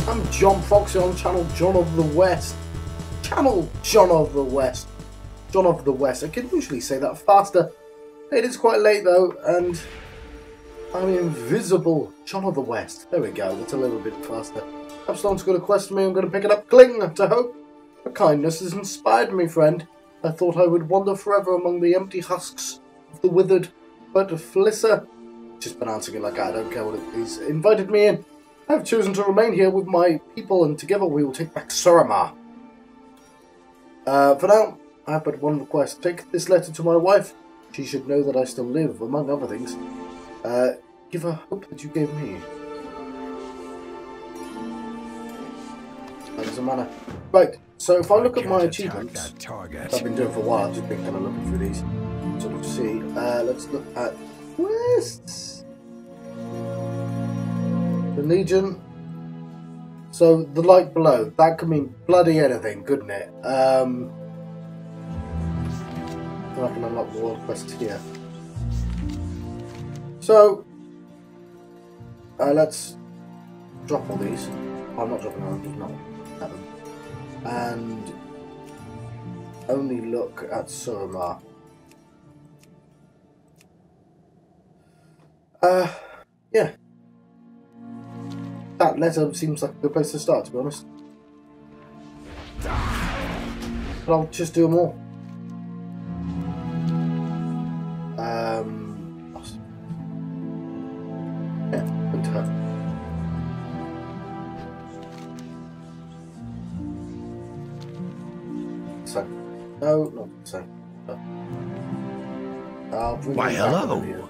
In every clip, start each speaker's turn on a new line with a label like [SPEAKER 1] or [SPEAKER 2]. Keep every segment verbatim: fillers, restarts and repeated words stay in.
[SPEAKER 1] I'm John Foxy on channel John of the West. Channel John of the West. John of the West. I can usually say that faster. It is quite late though, and I'm invisible. John of the West. There we go. It's a little bit faster. Capstone's got a quest for me. I'm going to pick it up. Cling to hope. Your kindness has inspired me, friend. I thought I would wander forever among the empty husks of the withered, but Felissa, just pronouncing it like I don't care what it is, invited me in. I have chosen to remain here with my people, and together we will take back Suramar. Uh, for now, I have but one request. Take this letter to my wife. She should know that I still live, among other things. Uh, give her hope that you gave me. That doesn't matter. Right, so if I look at my achievements, I've been doing for a while, I've just been kind of looking through these, sort of see. Uh, let's look at quests. The Legion. So the light below, that could mean bloody anything, couldn't it? Um, I can unlock the world quest here. So uh, let's drop all these. Oh, I'm not dropping them, I'm just not at them. And only look at Suramar. Uh, yeah. That letter seems like a good place to start, to be honest. But I'll just do them all. Um, yeah, good to have. So, no, not so. No. I'll bring
[SPEAKER 2] Why, hello.
[SPEAKER 1] Here.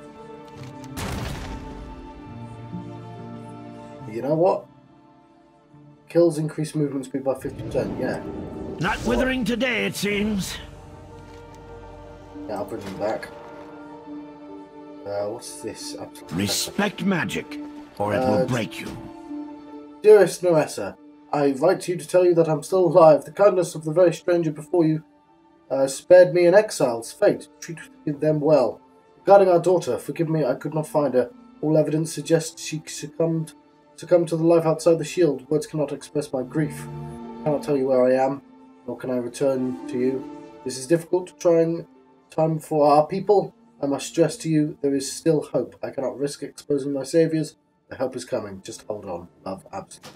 [SPEAKER 1] You know what? Kills increase movement speed by fifty percent, yeah.
[SPEAKER 2] Not so withering what? Today, it seems.
[SPEAKER 1] Yeah, I'll bring them back. Uh, what's this? Absolutely
[SPEAKER 2] Respect magic, or it
[SPEAKER 1] uh,
[SPEAKER 2] will break you.
[SPEAKER 1] Dearest Noessa, I write to you to tell you that I'm still alive. The kindness of the very stranger before you uh, spared me an exile's fate. Treat them well. Regarding our daughter, forgive me, I could not find her. All evidence suggests she succumbed Succumb to the life outside the shield. Words cannot express my grief. I cannot tell you where I am, nor can I return to you. This is difficult, trying time for our people. I must stress to you, there is still hope. I cannot risk exposing my saviours. The help is coming. Just hold on. Love, Absent.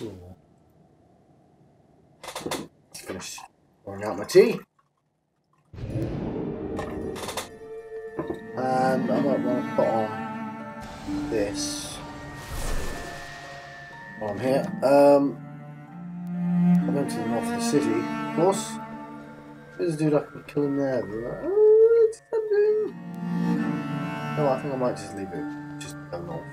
[SPEAKER 1] Let's finish pouring out my tea. And I might want to put on this. On here. Um, I'm going to the north of the city, of course. There's a dude I can kill him there. Oh, it's something. No, I think I might just leave it. Just go north.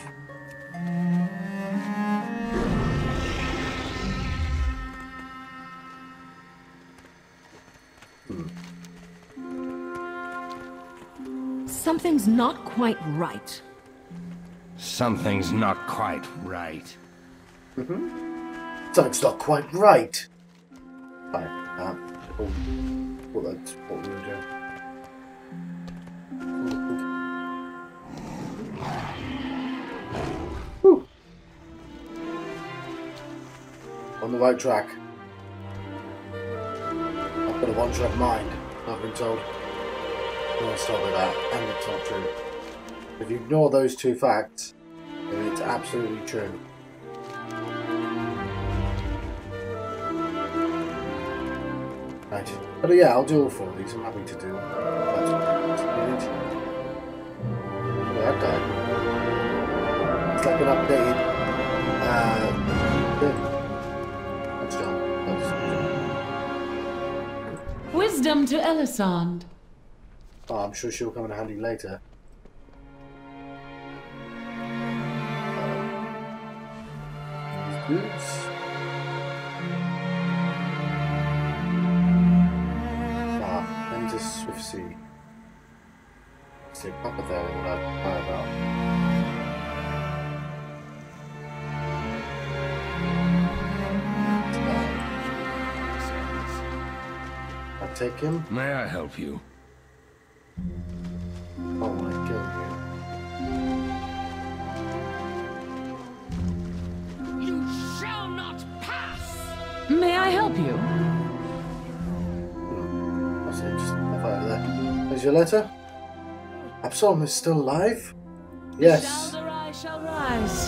[SPEAKER 3] Hmm. Something's not quite right.
[SPEAKER 2] Something's not quite right.
[SPEAKER 1] Mm-hmm. Something's not quite right. Right. Um, oh, well, that's what we were doing. Whew. On the right track. I've got a one-track mind, I've been told. I'm going to stop with that, and it's not true. If you ignore those two facts, then it's absolutely true. Right. But yeah, I'll do all four of these. I'm happy to do them. That's that guy. It's like an updated uh, thing. That's John. That's John.
[SPEAKER 3] Wisdom to Elisand.
[SPEAKER 1] Oh, I'm sure she'll come in handy later. Uh, these boots. Swift Sea. It's a proper there that I care about. I take him.
[SPEAKER 2] May I help you?
[SPEAKER 1] Oh my god.
[SPEAKER 4] You shall not
[SPEAKER 1] your letter? Absalom is still alive? Yes.
[SPEAKER 3] Shall the rise, shall rise.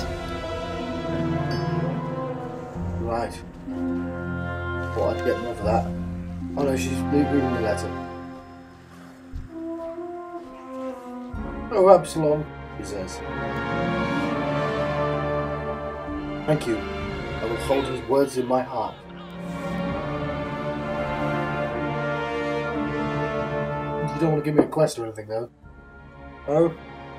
[SPEAKER 1] Right. Thought I'd get more for that. Oh no, she's reading the letter. Oh, Absalom, he says. Thank you. I will hold his words in my heart. You don't want to give me a quest or anything, though? Oh?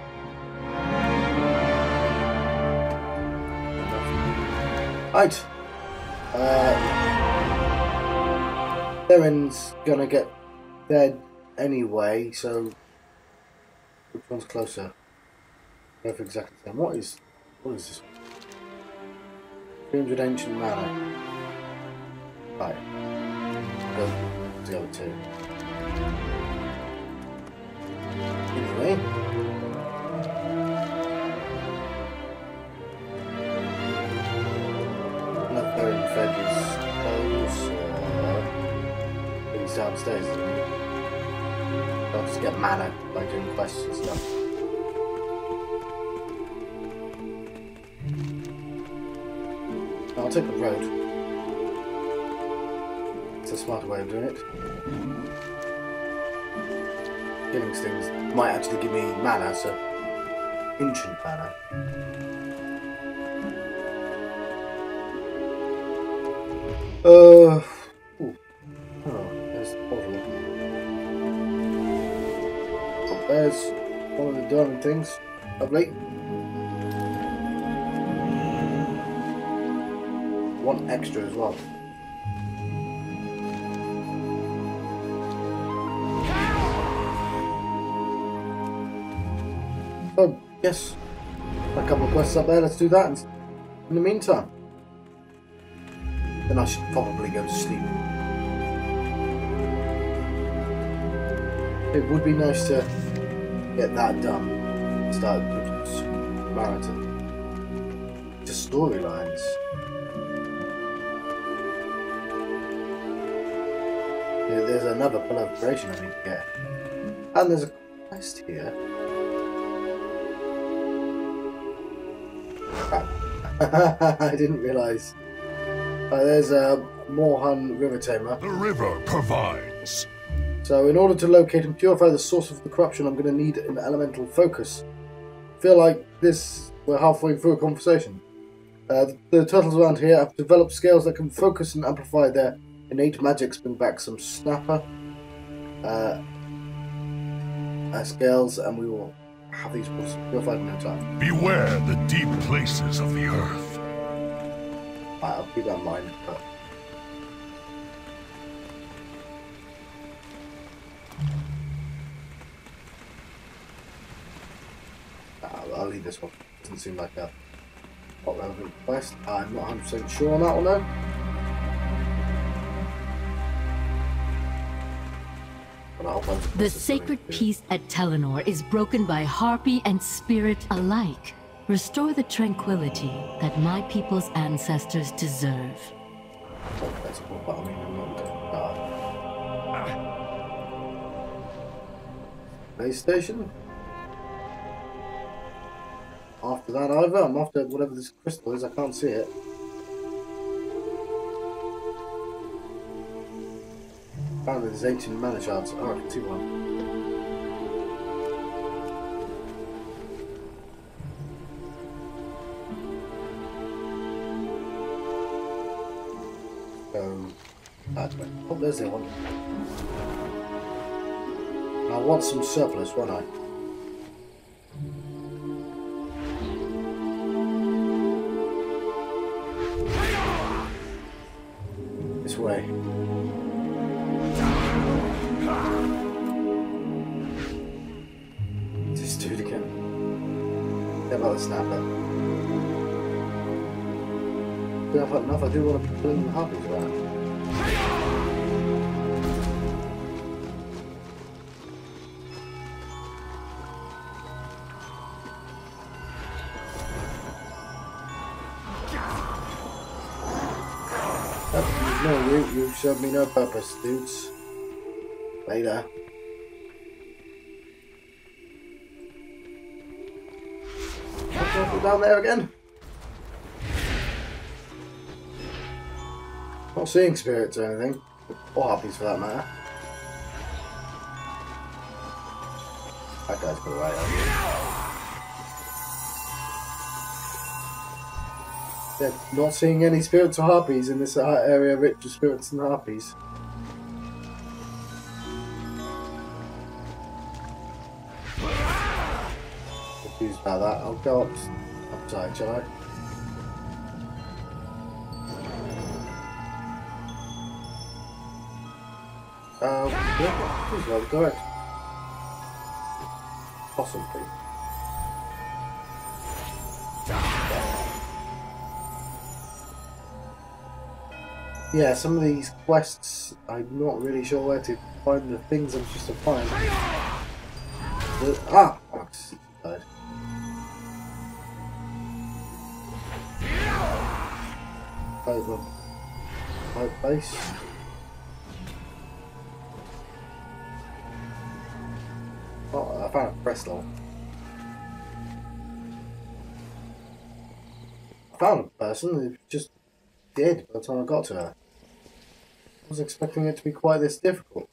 [SPEAKER 1] Right. Uh, Theron's gonna get dead anyway, so which one's closer? Go for exactly the same. What is what is this? three hundred ancient mana. Right. Go to the other two. Anyway. Not very fed is those uh he's downstairs, isn't he? I'll just get mana by doing quests and stuff. I'll take the road. It's a smarter way of doing it. Killing things might actually give me mana, so ancient mana. Uh, ooh. Oh, there's the portal. Oh, there's one of the diamond things. Lovely. One extra as well. So, yes, a couple of quests up there, let's do that in the meantime. Then I should probably go to sleep. It would be nice to get that done. Start with marathon. Just storylines. Yeah, there's another pillar of creation I need to get. And there's a quest here. I didn't realise. Uh, there's a Morhan River Tamer.
[SPEAKER 4] The river provides.
[SPEAKER 1] So in order to locate and purify the source of the corruption, I'm going to need an elemental focus. I feel like this, we're halfway through a conversation. Uh, the, the turtles around here have developed scales that can focus and amplify their innate magics. Bring back some snapper uh, uh, scales, and we will have these purified in no time.
[SPEAKER 4] Beware the deep places of the earth.
[SPEAKER 1] Right, I'll keep that in mind. But I'll, I'll leave this one. Doesn't seem like a not relevant quest. I'm not one hundred percent sure on that one though.
[SPEAKER 5] The sacred peace at Telenor is broken by Harpy and Spirit alike. Restore the tranquility that my people's ancestors deserve.
[SPEAKER 1] Oh, that's cool, but I mean, I'm not going to PlayStation? After that either, I'm after whatever this crystal is, I can't see it. Apparently there's eighteen mana shards. Oh, I can see one. Um, that way. Oh, there's the one. I want some surplus, won't I? This way. Just do it again. Get about the snapper. Yeah, I've had enough. I do want to bring the harpies around. No, you, you've served me no purpose, dudes. Later. Go down there again. Not seeing spirits or anything. Or harpies for that matter. That guy's got right over. Yeah, not seeing any spirits or harpies in this area rich with spirits and harpies. Confused about that. I'll go up, upside, shall I? Um, yeah, please well, correct. Possibly. Yeah, some of these quests, I'm not really sure where to find the things I'm supposed to find. The, ah! Oh, died. Over my base. Oh, I found a press log. I found a person who just dead by the time I got to her. I was expecting it to be quite this difficult.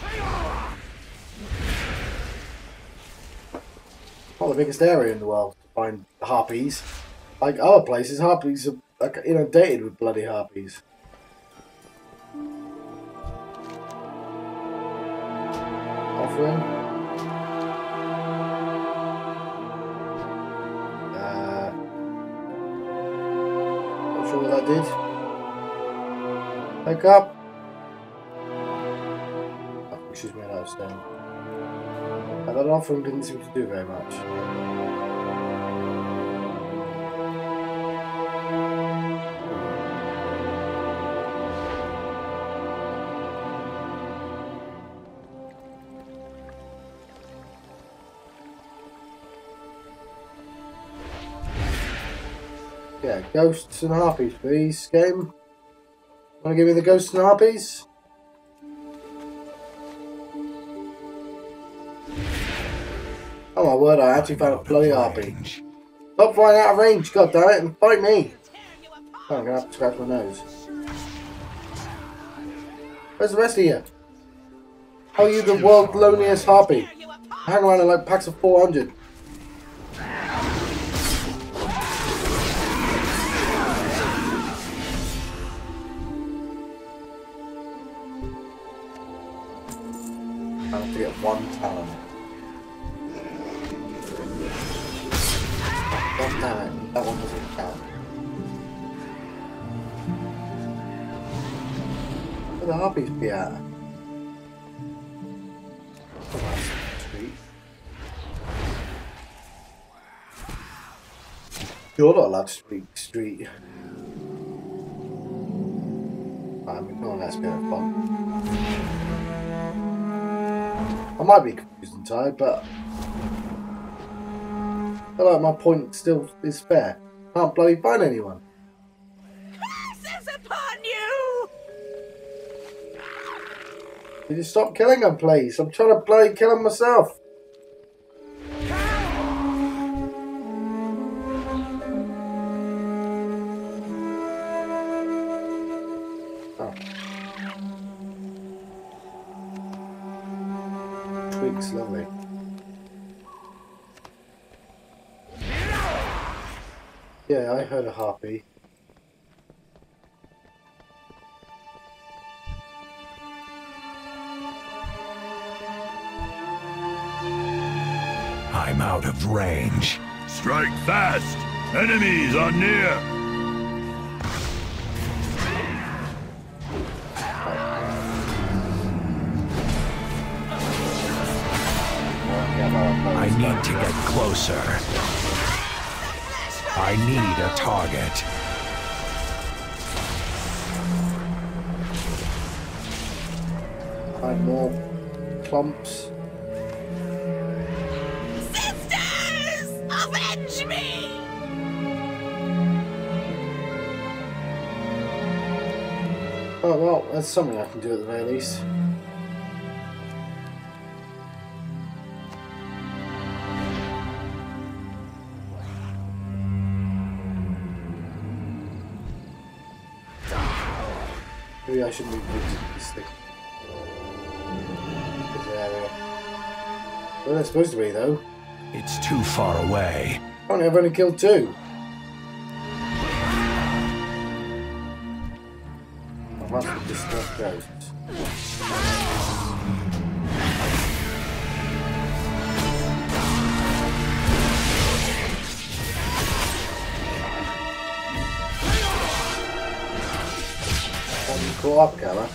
[SPEAKER 1] Not the biggest area in the world to find harpies. Like other places, harpies are like inundated with bloody harpies. Offering. Uh, not sure what that did. Wake up. Oh, excuse me, that was stone. Uh, that offering didn't seem to do very much. Yeah, ghosts and harpies, please, game. Want to give me the ghosts and harpies? Oh my word, I actually found a bloody harpy. Stop flying out of range, god damn it, and fight me! Oh, I'm gonna have to scratch my nose. Where's the rest of you? How are you the world's loneliest harpy? I hang around in like packs of four hundred. I have to get one talent. God damn it, that one doesn't count. Where the harpies be at? Oh, that's sweet. You're not allowed to speak street. I'm ignoring that spirit bomb. I might be confused and tired, but I feel like my point still is fair. Can't bloody find anyone.
[SPEAKER 6] Curses upon you!
[SPEAKER 1] Can you stop killing them, please? I'm trying to bloody kill them myself. Oh. Twigs, lovely. Yeah, I heard a harpy.
[SPEAKER 2] I'm out of range.
[SPEAKER 4] Strike fast! Enemies are near!
[SPEAKER 2] I need to get closer. I need a target.
[SPEAKER 1] Find more clumps.
[SPEAKER 6] Sisters! Avenge me!
[SPEAKER 1] Oh well, that's something I can do at the very least. Maybe I shouldn't be visiting this thing. This area. Where they're supposed to be, though.
[SPEAKER 2] It's too far away.
[SPEAKER 1] Apparently I've only killed two. Oh, that's what this stuff goes. Caught up, Gala.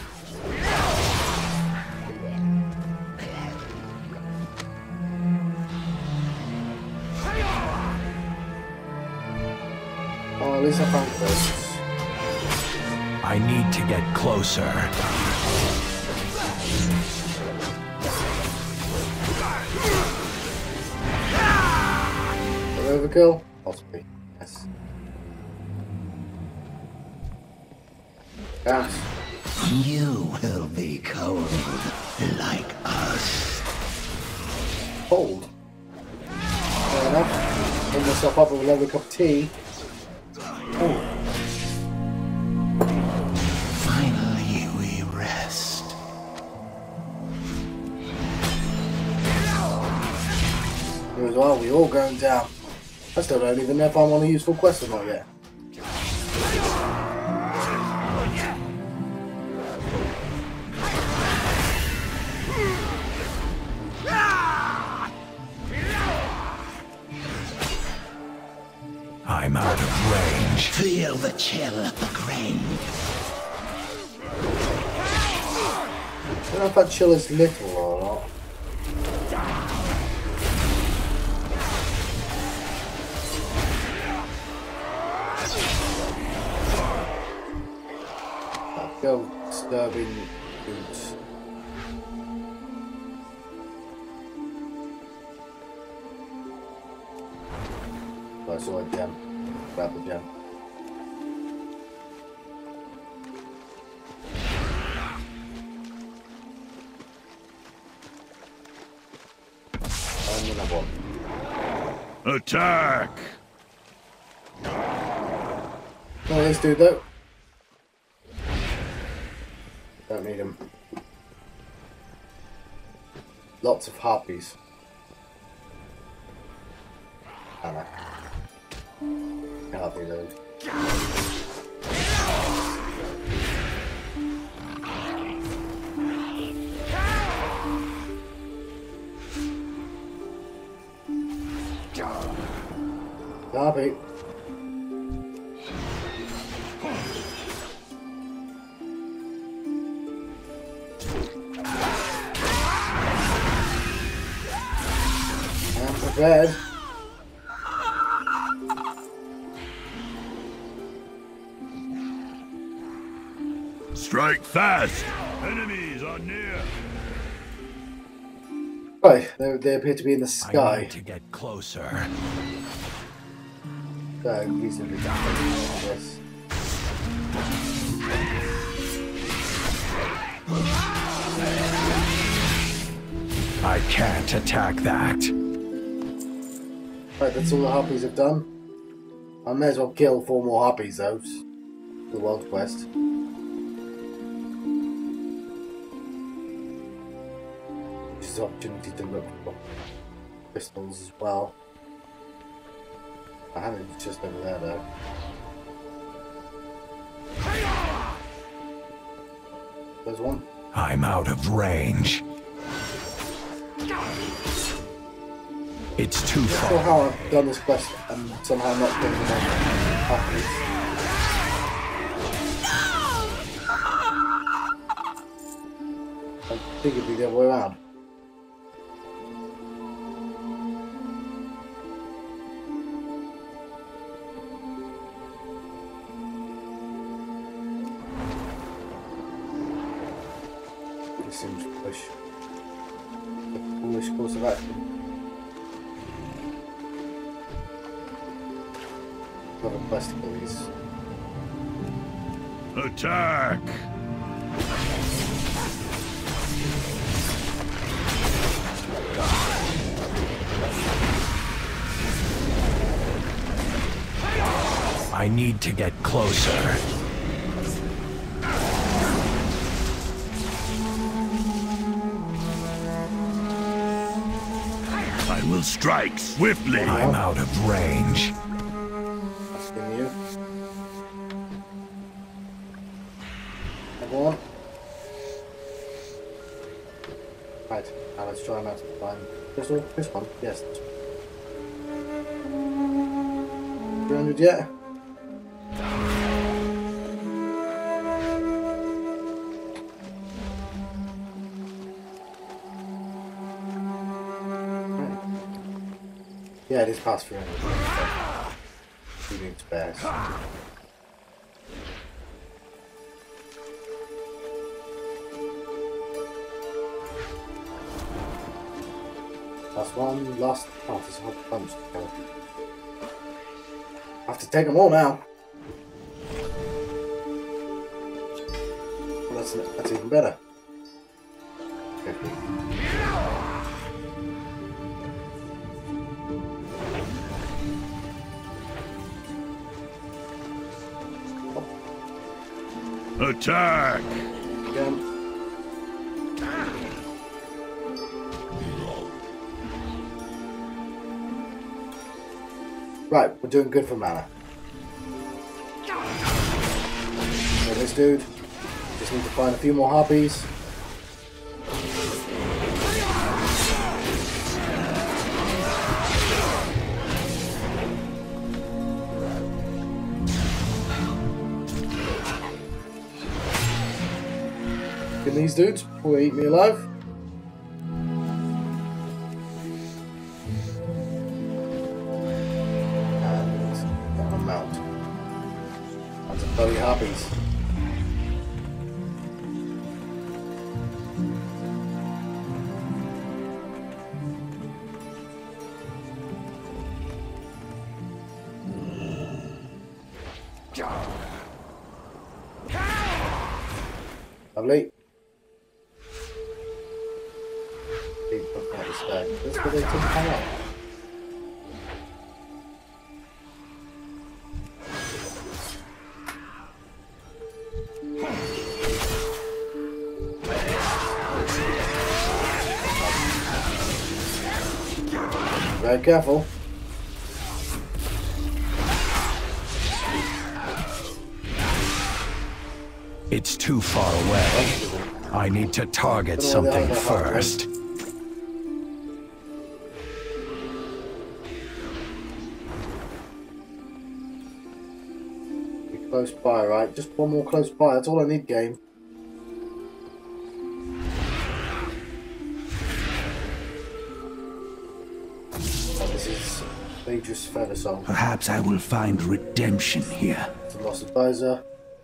[SPEAKER 1] Oh, at least I found this.
[SPEAKER 2] I need to get closer.
[SPEAKER 1] Overkill? Possibly. Yes. Yes.
[SPEAKER 7] You will be cold, like us.
[SPEAKER 1] Cold. Fair enough. Put myself up with a lovely cup of tea. Oh.
[SPEAKER 7] Finally, we rest.
[SPEAKER 1] As well, we all going down. I still don't even know if I'm on a useful quest or not yet.
[SPEAKER 2] I'm out of range.
[SPEAKER 7] Feel the chill of the grain.
[SPEAKER 1] I don't know if that chill is little or not. I'll go disturbing boots. I saw a gem. Grab the gem. And another one.
[SPEAKER 4] Attack!
[SPEAKER 1] No, let's do though. Don't need them. Lots of harpies. Alright. Harpy load. Harpy. I'm prepared.
[SPEAKER 4] Strike fast! Enemies are near!
[SPEAKER 1] Right, they, they appear to be in the
[SPEAKER 2] I
[SPEAKER 1] sky.
[SPEAKER 2] need to get closer.
[SPEAKER 1] So, reasonably damaged, yes.
[SPEAKER 2] I can't attack that.
[SPEAKER 1] Right, that's all the harpies have done. I may as well kill four more harpies though. The world quest. Which is an opportunity to look for crystals as well. I haven't, it's just over there though. There's one.
[SPEAKER 2] I'm out of range. It's too
[SPEAKER 1] I'm not sure
[SPEAKER 2] far.
[SPEAKER 1] how I've done this quest and somehow not killed them all. Harpies. I think it'd be the other way around. This seems foolish. A foolish course of action. Another quest for these.
[SPEAKER 4] Attack!
[SPEAKER 2] I need to get closer.
[SPEAKER 4] I will strike swiftly.
[SPEAKER 2] I'm out of range.
[SPEAKER 1] Asking you. Everyone. Right, now let's try not to find this one. This one, yes. three hundred yet? Yeah, it is past three hundred. So we need spares. Last one, last. Oh, there's a whole bunch to go. I have to take them all now. Well, that's, that's even better. fifty.
[SPEAKER 4] Attack!
[SPEAKER 1] Again. Right, we're doing good for mana. So this dude, just need to find a few more harpies. Get these dudes before they eat me alive. Bloody harpies. Lovely. Keep looking at this guy. Let's go there to the power. Very careful.
[SPEAKER 2] It's too far away. I need to target something first.
[SPEAKER 1] Be close by, right? Just one more close by. That's all I need, game. Dangerous feather song.
[SPEAKER 2] Perhaps I will find redemption here.
[SPEAKER 1] It's a lost advisor.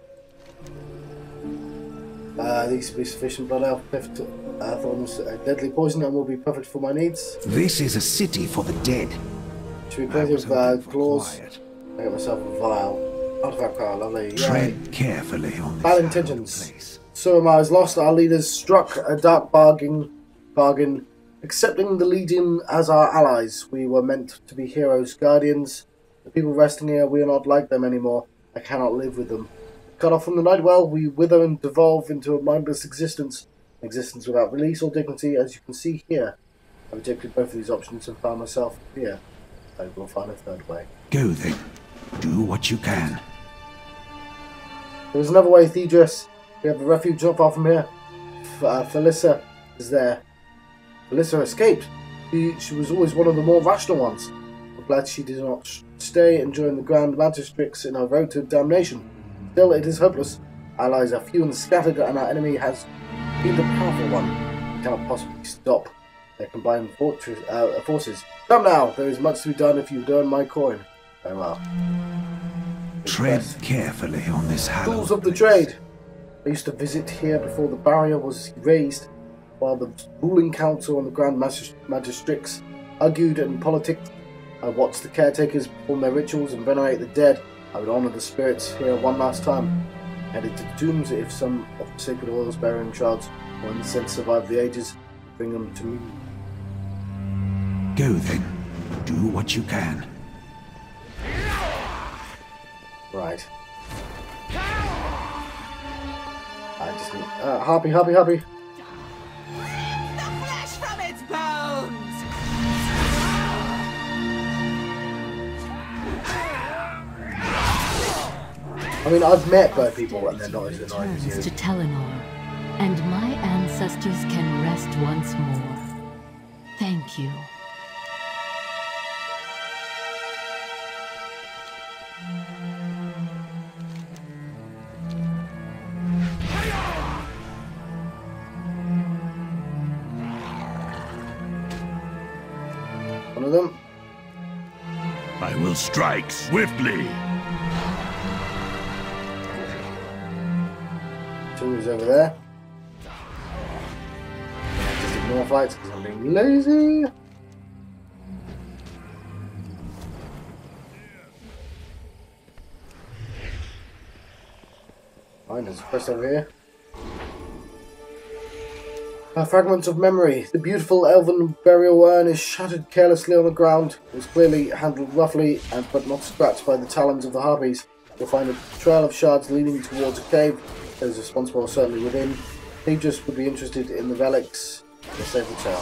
[SPEAKER 1] Uh, these will be sufficient blood elf peft uh, thorns, uh, deadly poison, and will be perfect for my needs.
[SPEAKER 2] This is a city for the dead.
[SPEAKER 1] Should be plenty of uh, claws. I got myself a vial. Artifact power, lovely.
[SPEAKER 2] Tread
[SPEAKER 1] Yay.
[SPEAKER 2] carefully on this.
[SPEAKER 1] Bad intentions. Suramar has lost. Our leaders struck a dark bargain. Bargain. Accepting the Legion as our allies, we were meant to be heroes, guardians. The people resting here, we are not like them anymore. I cannot live with them. Cut off from the night well, we wither and devolve into a mindless existence. An existence without release or dignity, as you can see here. I rejected both of these options and found myself here. I will find a third way.
[SPEAKER 2] Go then. Do what you can.
[SPEAKER 1] There is another way, Thedris. We have a refuge not far from here. F uh, Felissa is there. Felissa escaped. She, she was always one of the more rational ones. I'm glad she did not stay and join the Grand Magistrates in her road to damnation. Still, it is hopeless. Allies are few and scattered, and our enemy has been the powerful one. We cannot possibly stop their combined fortress, uh, forces. Come now! There is much to be done if you earn my coin. Very well.
[SPEAKER 2] Tread carefully on this hallowed
[SPEAKER 1] Tools of the trade. I used to visit here before the barrier was raised, while the ruling council and the Grand Magistrates argued and politicked. I watched the caretakers perform their rituals and venerate the dead. I would honour the spirits here one last time. Headed to the tombs if some of the sacred oils bearing shards or incense survive the ages, bring them to me.
[SPEAKER 2] Go then. Do what you can.
[SPEAKER 1] Right. I just need... Uh, happy, happy, happy.
[SPEAKER 6] Rip the flesh from its bones!
[SPEAKER 1] I mean, I've met bird people and they're not as annoying as
[SPEAKER 5] Returns
[SPEAKER 1] you.
[SPEAKER 5] to Telenor, and my ancestors can rest once more. Thank you.
[SPEAKER 1] One of them.
[SPEAKER 4] I will strike swiftly.
[SPEAKER 1] Two is over there. Just ignore fights because I'm being lazy. Fine, there's a quest over here. Uh, fragments of memory. The beautiful elven burial urn is shattered carelessly on the ground. It was clearly handled roughly, and but not scratched by the talons of the harpies. You'll find a trail of shards leading towards a cave. Those responsible are certainly within. They just would be interested in the relics. They save the town.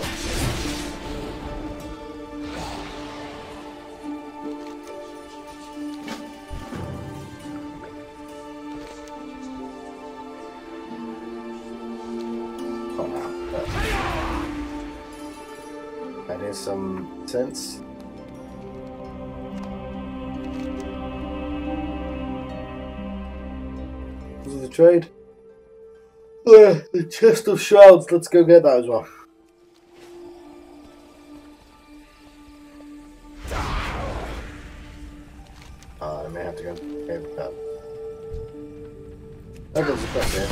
[SPEAKER 1] That is some sense. This is the trade. Uh, the chest of shrouds. Let's go get that as well. Ah, I may have to go cave with that. Oh, there's a quest here.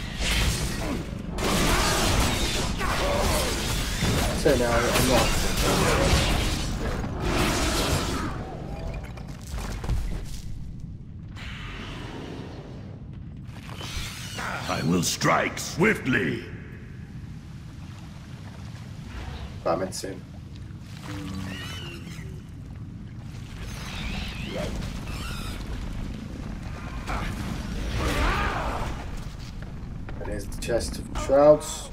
[SPEAKER 1] So now I'm not.
[SPEAKER 4] I will strike swiftly.
[SPEAKER 1] I'm in soon. That is the chest of shrouds.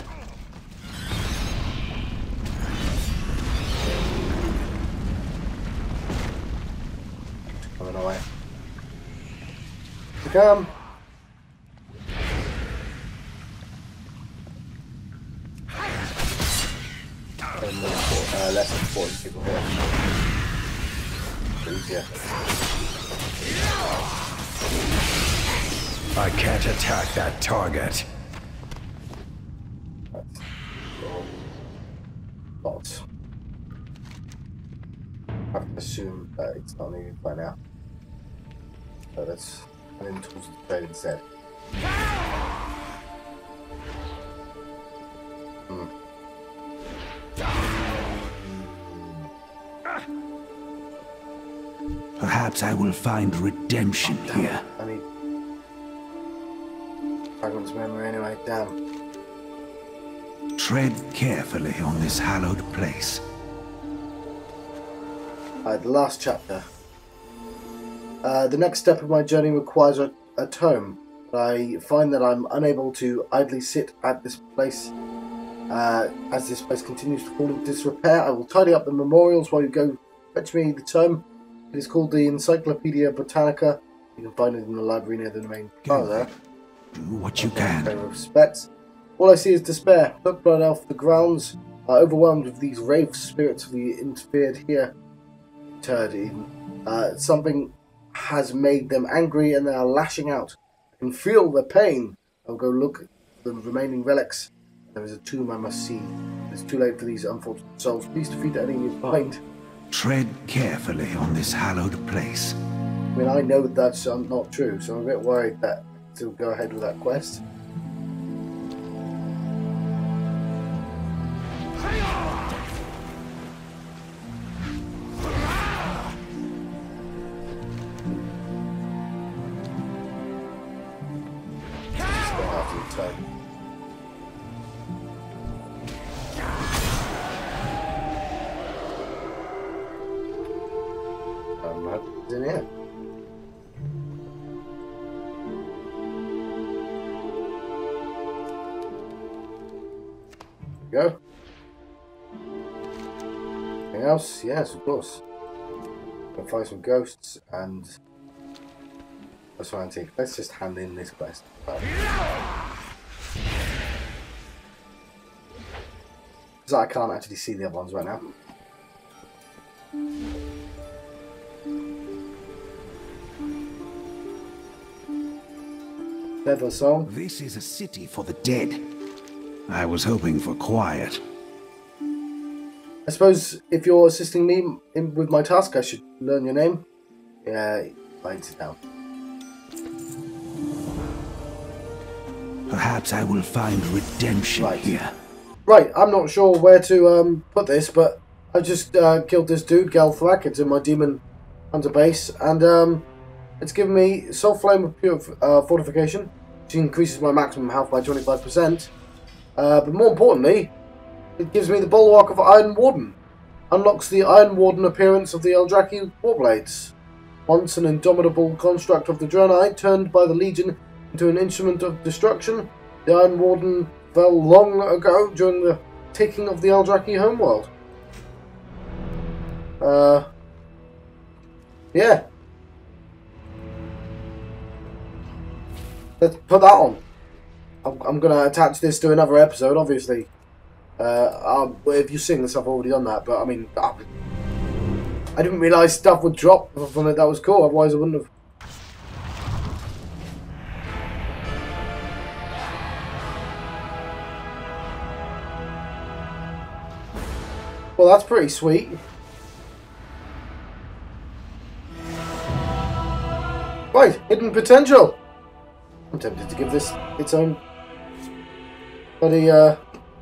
[SPEAKER 1] Coming away. To come. Uh, less than forty people here. Easier.
[SPEAKER 2] I can't attack that target.
[SPEAKER 1] That's lots. I have to assume that it's not needed by now. So let's come in tools of trade instead. Hmm.
[SPEAKER 7] Perhaps I will find redemption here.
[SPEAKER 1] I need fragments of memory anyway, damn.
[SPEAKER 7] Tread carefully on this hallowed place.
[SPEAKER 1] Alright, the last chapter. Uh, the next step of my journey requires a, a tome. I find that I'm unable to idly sit at this place. Uh, as this place continues to fall into disrepair, I will tidy up the memorials while you go fetch me the tome. It is called the Encyclopedia Britannica. You can find it in the library near the main plaza.
[SPEAKER 7] Do what you
[SPEAKER 1] Pay
[SPEAKER 7] can.
[SPEAKER 1] respects. All I see is despair. Look blood elf, the grounds are overwhelmed with these wraith spirits we interfered here. Turd even. Uh, something has made them angry and they are lashing out. I can feel the pain. I'll go look at the remaining relics. There is a tomb I must see. It's too late for these unfortunate souls. Please defeat any you find.
[SPEAKER 7] Tread carefully on this hallowed place.
[SPEAKER 1] I mean, I know that that's um, not true, so I'm a bit worried that to go ahead with that quest. Just go after the toe. Um, what's in here? Go. Anything else? Yes, of course. Go find some ghosts and Frantic. Let's just hand in this quest. Because I can't actually see the other ones right now. Clever song.
[SPEAKER 7] This is a city for the dead. I was hoping for quiet.
[SPEAKER 1] I suppose if you're assisting me in, with my task, I should learn your name. Yeah, fine, sit down.
[SPEAKER 7] Perhaps I will find redemption
[SPEAKER 1] Right.
[SPEAKER 7] here.
[SPEAKER 1] Right, I'm not sure where to um, put this, but I just uh, killed this dude, Gelthrak. It's in my Demon Hunter base, and um, it's given me Soul Flame of Pure uh, Fortification, which increases my maximum health by twenty-five percent. Uh, but more importantly, it gives me the Bulwark of Iron Warden. Unlocks the Iron Warden appearance of the Eldraki Warblades. Once an indomitable construct of the Draenei, turned by the Legion into an instrument of destruction, the Iron Warden fell long ago during the taking of the Eldraki homeworld. Uh, yeah. Let's put that on. I'm, I'm going to attach this to another episode, obviously. Uh, um, if you've seen this, I've already done that, but I mean, I, I didn't realise stuff would drop from it. That was cool, otherwise I wouldn't have. Well, that's pretty sweet. Right, hidden potential. I'm tempted to give this its own bloody uh,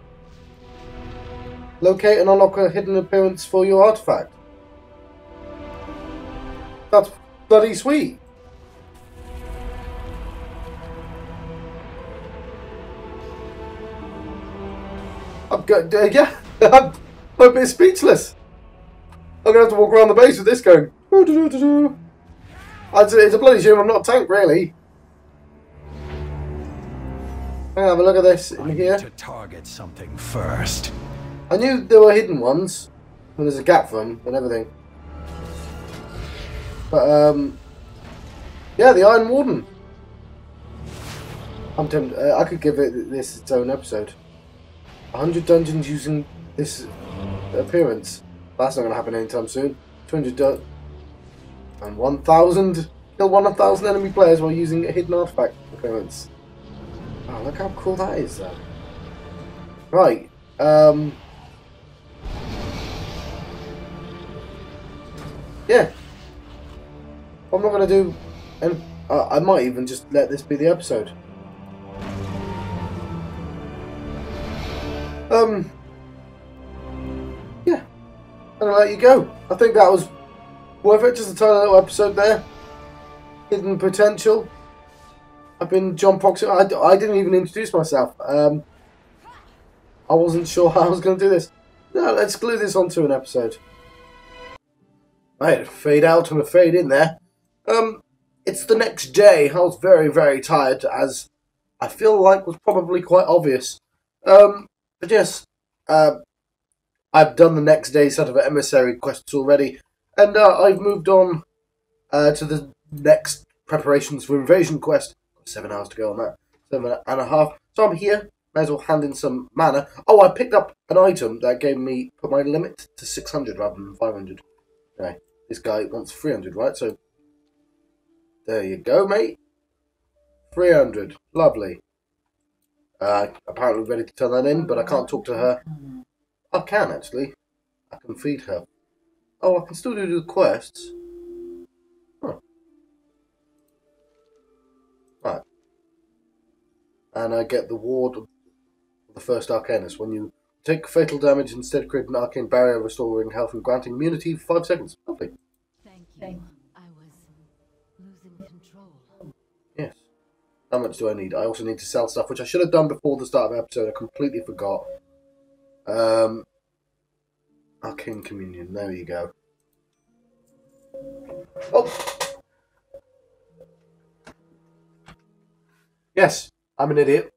[SPEAKER 1] locate and unlock a hidden appearance for your artifact. That's bloody sweet. I'm good. Uh, yeah, I'm, I'm a bit speechless. I'm gonna have to walk around the base with this going. Doo -doo -doo -doo -doo. It's, a, it's a bloody shame I'm not a tank, really. Have a look at this in
[SPEAKER 2] I
[SPEAKER 1] here.
[SPEAKER 2] need to target something first.
[SPEAKER 1] I knew there were hidden ones, and there's a gap for them and everything. But um, yeah, the Iron Warden. I'm tempted. Uh, I could give it this its own episode. A hundred dungeons using this appearance. That's not going to happen anytime soon. Two hundred dun and one thousand. Kill one thousand enemy players while using a hidden artifact appearance. Oh, look how cool that is, though. Right. Um. Yeah. I'm not going to do... And uh, I might even just let this be the episode. Um. Yeah. I'm going to let you go. I think that was worth it. Just a tiny little episode there. Hidden potential. I've been John Proxy. I, I didn't even introduce myself. Um, I wasn't sure how I was going to do this. No, let's glue this onto an episode. Right, fade out and a fade in there. Um, it's the next day. I was very, very tired, as I feel like was probably quite obvious. Um, but yes, uh, I've done the next day set of emissary quests already, and uh, I've moved on uh, to the next preparations for invasion quest. Seven hours to go on that. Seven and a half. So I'm here. May as well hand in some mana. Oh, I picked up an item that gave me, put my limit to six hundred rather than five hundred. Okay. This guy wants three hundred, right? So, there you go, mate. three hundred. Lovely. Uh, apparently ready to turn that in, but I can't talk to her. I can, actually. I can feed her. Oh, I can still do the quests. Huh. Right. And I get the ward of the first Arcanist. When you take fatal damage, instead create an arcane barrier, restoring health and granting immunity for five seconds. Lovely.
[SPEAKER 5] Thank you. I was losing control.
[SPEAKER 1] Yes. How much do I need? I also need to sell stuff, which I should have done before the start of the episode. I completely forgot. Um, Arcane Communion. There you go. Oh! Yes, I'm an idiot.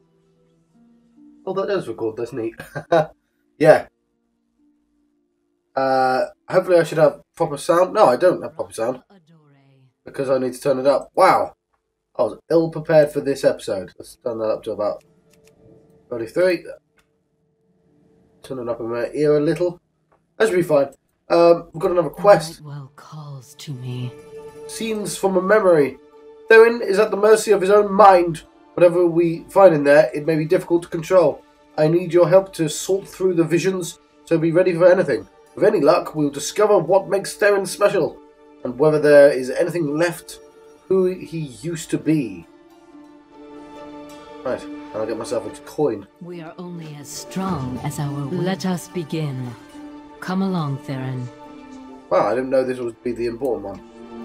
[SPEAKER 1] Oh, that does record, doesn't it? Yeah. Uh, hopefully I should have proper sound. No, I don't have proper sound. Because I need to turn it up. Wow. I was ill prepared for this episode. Let's turn that up to about thirty-three. Turn it up in my ear a little. That should be fine. Um, we've got another quest.
[SPEAKER 5] Well calls to me.
[SPEAKER 1] Scenes from a memory. Theron is at the mercy of his own mind. Whatever we find in there, it may be difficult to control. I need your help to sort through the visions, so be ready for anything. With any luck, we'll discover what makes Theron special, and whether there is anything left who he used to be. Right, and I'll get myself a coin.
[SPEAKER 5] We are only as strong as our will. Let us begin. Come along, Theron.
[SPEAKER 1] Wow, I didn't know this would be the important one.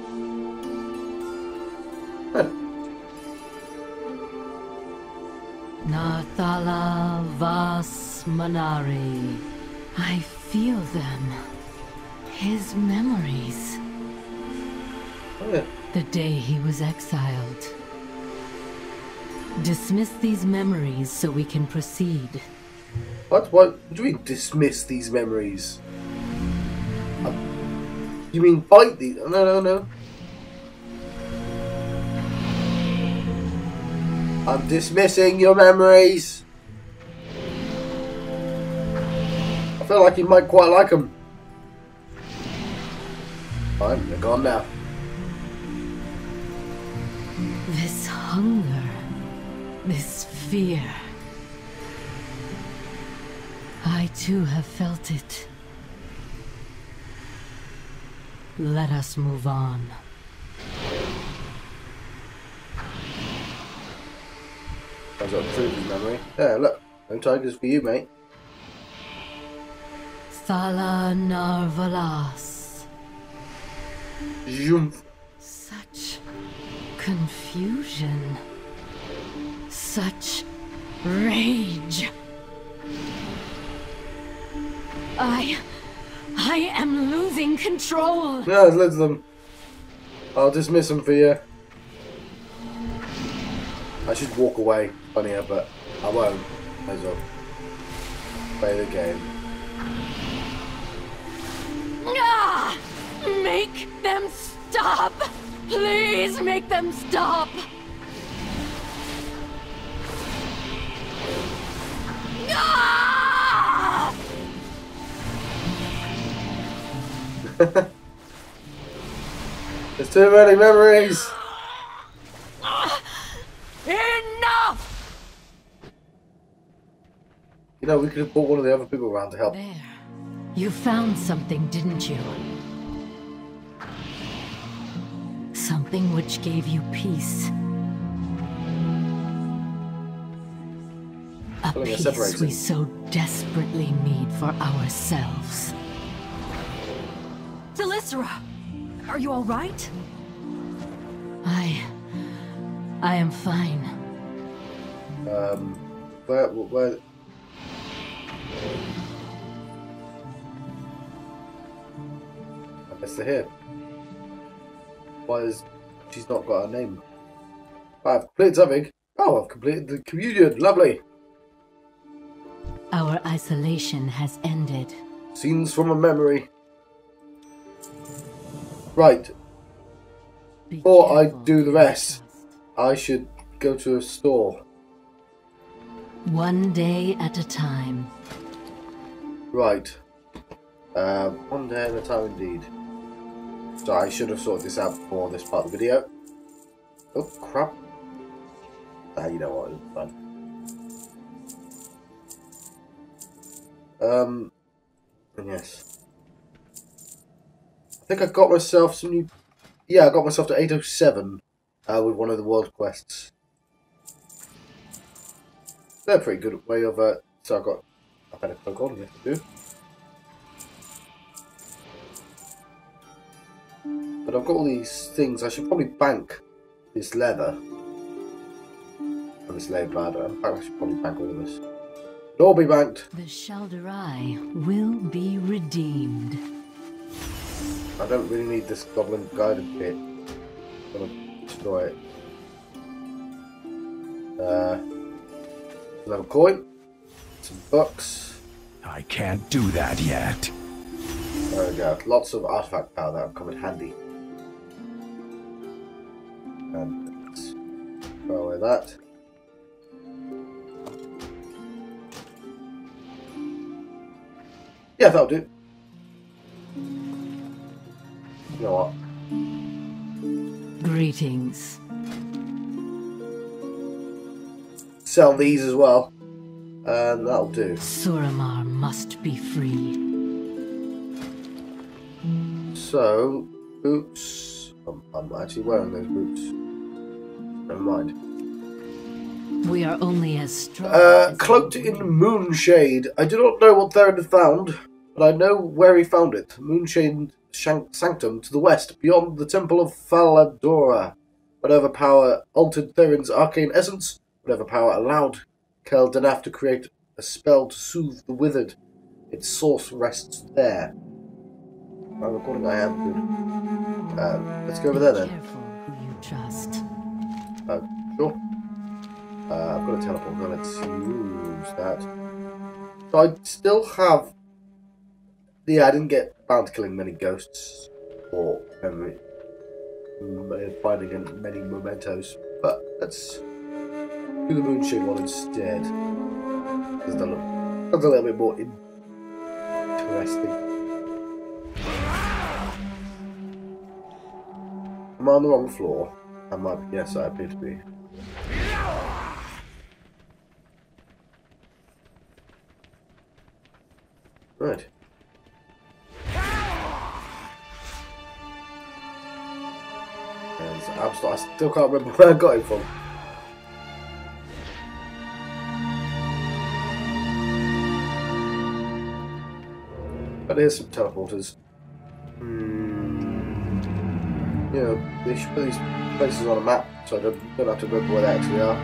[SPEAKER 1] Huh.
[SPEAKER 5] Narthala Vas Manari. I feel them. His memories.
[SPEAKER 1] Oh, yeah.
[SPEAKER 5] The day he was exiled. Dismiss these memories so we can proceed.
[SPEAKER 1] What? What, what do you mean, dismiss these memories? Uh, you mean fight these? No, no, no. I'm dismissing your memories. I feel like you might quite like them. Fine, they're gone now.
[SPEAKER 5] This hunger, this fear. I too have felt it. Let us move on.
[SPEAKER 1] I've got a Druid memory. Yeah, look. No tigers for you, mate.
[SPEAKER 5] Thala Narvalas.
[SPEAKER 1] Zoom.
[SPEAKER 5] Such confusion. Such rage. I... I am losing control.
[SPEAKER 1] Yeah, let them. I'll dismiss them for you. I should walk away, funnier, but I won't. May as well play the game.
[SPEAKER 5] Ah! Make them stop! Please make them stop! Ah!
[SPEAKER 1] There's too many memories!
[SPEAKER 6] Enough!
[SPEAKER 1] You know, we could have brought one of the other people around to help.
[SPEAKER 5] There. You found something, didn't you? Something which gave you peace. A peace we so desperately need for ourselves.
[SPEAKER 3] Delisra! Are you alright?
[SPEAKER 5] I... I am fine.
[SPEAKER 1] Um, where, where... I guess they're here. Why is... she's not got a name? I've completed something. Oh, I've completed the communion. Lovely.
[SPEAKER 5] Our isolation has ended.
[SPEAKER 1] Scenes from a memory. Right.
[SPEAKER 5] Be
[SPEAKER 1] Before I
[SPEAKER 5] careful.
[SPEAKER 1] do the rest, I should go to a store.
[SPEAKER 5] One day at a time.
[SPEAKER 1] Right. Um, one day at a time indeed. So I should have sorted this out before this part of the video. Oh, crap. Ah, you know what, it's fun. Um, yes. I think I got myself some new... Yeah, I got myself to eight oh seven uh, with one of the world quests. They're a pretty good way of... Uh, so I got... I've had a cloak on, yes I do. But I've got all these things. I should probably bank this leather. And this slave ladder. In fact, I should probably bank all of this. It'll all be banked.
[SPEAKER 5] The Shalderai will be redeemed.
[SPEAKER 1] I don't really need this goblin guided bit. I'm gonna destroy it. Uh, another coin. Some books.
[SPEAKER 2] I can't do that yet.
[SPEAKER 1] There we go. Lots of artifact power that have come in handy. And let's throw away that. Yeah, that'll do. You know what?
[SPEAKER 5] Greetings.
[SPEAKER 1] Sell these as well. And that'll do.
[SPEAKER 5] Suramar must be free.
[SPEAKER 1] So, boots. I'm, I'm actually wearing those boots. Never mind.
[SPEAKER 5] We are only as strong.
[SPEAKER 1] Uh,
[SPEAKER 5] as
[SPEAKER 1] cloaked in moonshade. I do not know what Theron found, but I know where he found it. Moonshade sanctum to the west, beyond the temple of Faladora. Whatever power altered Theron's arcane essence, whatever power allowed Gul'dan to create a spell to soothe the withered, its source rests there. I'm recording. I am good. Uh, let's go over there then.
[SPEAKER 5] Careful who you trust.
[SPEAKER 1] Uh, sure. Uh, I've got a teleport. Now let's use that. So I still have. Yeah, I didn't get around to killing many ghosts or memory, finding many mementos. But let's do the moonshade one instead. Because that looks a little bit more interesting. Am I on the wrong floor? I might be. Yes, I appear to be. Right. There's absolute, I still can't remember where I got it from. But here's some teleporters. Hmm. You know, they should put these places on a map so I don't, don't have to remember where they actually are.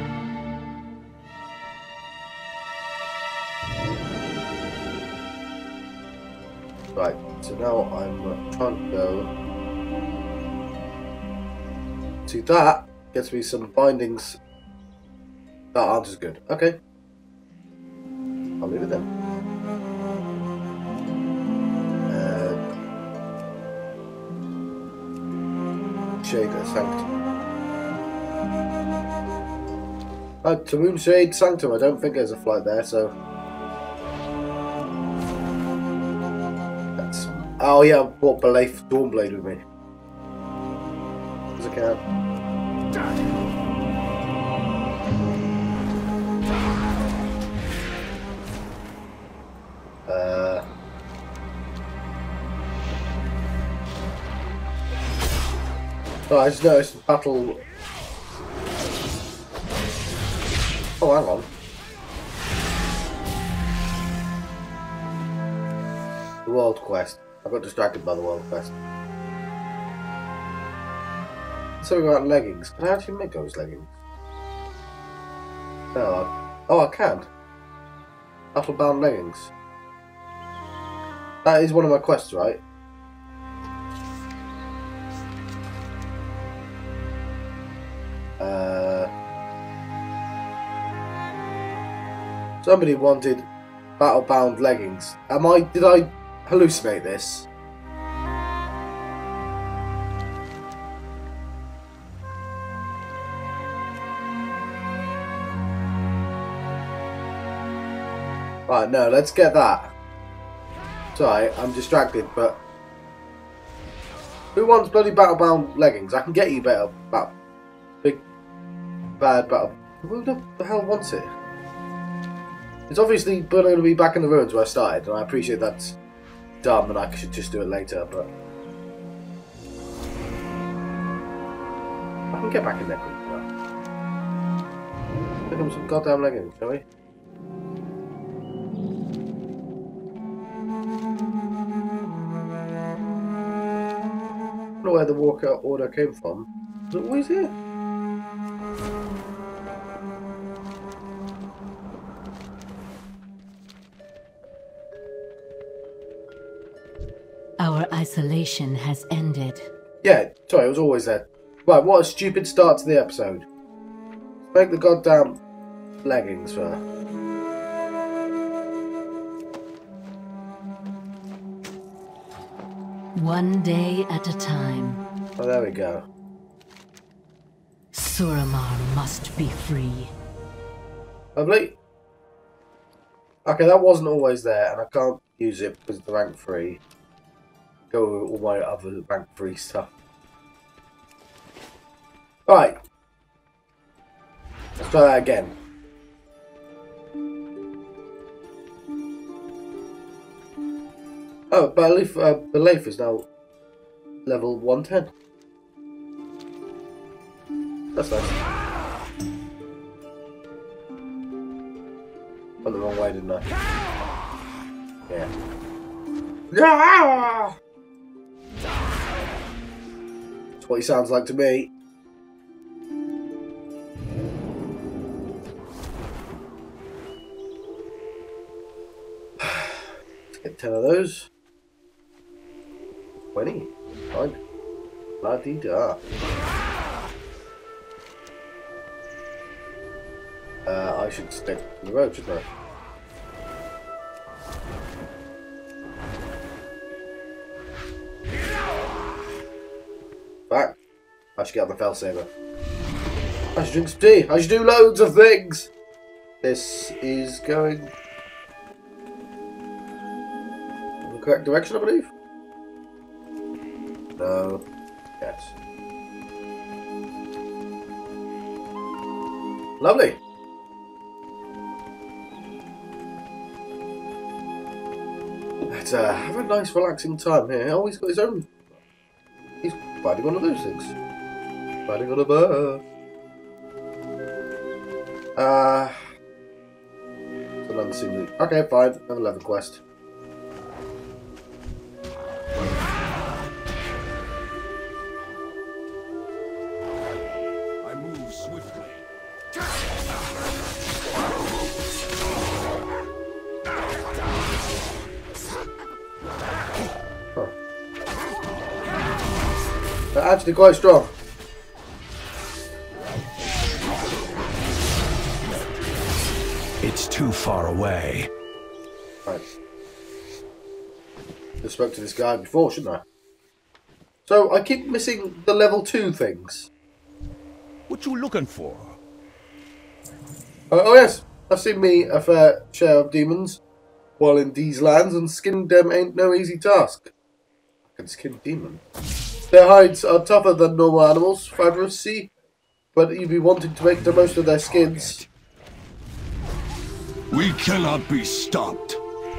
[SPEAKER 1] Right, so now I'm trying to go. See, that gets me some bindings that aren't as good. Okay. I'll leave it then. Shade Sanctum. Uh, to Moonshade Sanctum, I don't think there's a flight there, so. That's. Oh, yeah, I brought Belay Dawnblade with me. Because I can. Uh. Oh, I just noticed battle. Oh, hang on. The world quest. I got distracted by the world quest. Something about leggings. Can I actually make those leggings? No. I... Oh, I can. Battle-bound leggings. That is one of my quests, right? Uh, somebody wanted battle-bound leggings. Am I? Did I hallucinate this? Right, no. Let's get that. Sorry, I'm distracted, but who wants bloody battle-bound leggings? I can get you better. Battle. Big bad battle. Who the hell wants it? It's obviously going to be back in the ruins where I started, and I appreciate that's dumb and I should just do it later, but I can get back in there quick enough. Give them some goddamn leggings, shall we? I don't know where the walkout order came from. Is it always here?
[SPEAKER 5] Our isolation has ended.
[SPEAKER 1] Yeah, sorry, it was always there. Right, what a stupid start to the episode. Make the goddamn leggings for her.
[SPEAKER 5] One day at a time.
[SPEAKER 1] Oh, there we go.
[SPEAKER 5] Suramar must be free.
[SPEAKER 1] Lovely. Okay, that wasn't always there, and I can't use it because it's the rank three. Go with all my other rank three stuff. Alright. Let's try that again. Oh, Belief, uh, Belief is now level one ten. That's nice. Went the wrong way, didn't I? Yeah. Yeah! That's what he sounds like to me. Let's get ten of those. twenty. Fine. La-dee-da. Uh, I should stick to the road, shouldn't I? Back. I should get on the Fellsaver. I should drink some tea. I should do loads of things. This is going in the correct direction, I believe. No. Yes. Lovely. It's a very nice, relaxing time here. Oh, he's got his own. He's riding one of those things. Riding on a bird. Uh. It's another single. Okay, fine. Another level quest.
[SPEAKER 4] I move swiftly.
[SPEAKER 1] Huh. They're actually quite strong.
[SPEAKER 2] It's too far away.
[SPEAKER 1] Right. I spoke to this guy before, shouldn't I? So I keep missing the level two things.
[SPEAKER 4] What you looking for?
[SPEAKER 1] Uh, oh yes, I've seen me a fair share of demons while in these lands, and skinning them ain't no easy task. I can skin demons. Their hides are tougher than normal animals, fibrous, see, but you'd be wanting to make the most of their skins.
[SPEAKER 4] We cannot be stopped.